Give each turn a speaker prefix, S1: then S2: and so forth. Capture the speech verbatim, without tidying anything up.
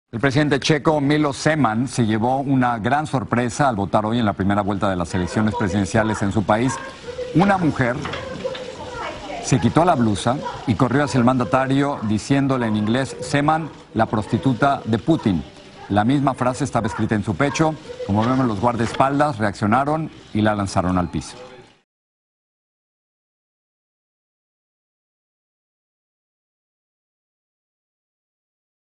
S1: El presidente checo Miloš Zeman se llevó una gran sorpresa al votar hoy en la primera vuelta de las elecciones presidenciales en su país. Una mujer se quitó la blusa y corrió hacia el mandatario diciéndole en inglés: Zeman, la prostituta de Putin. La misma frase estaba escrita en su pecho. Como vemos, los guardaespaldas reaccionaron y la lanzaron al piso.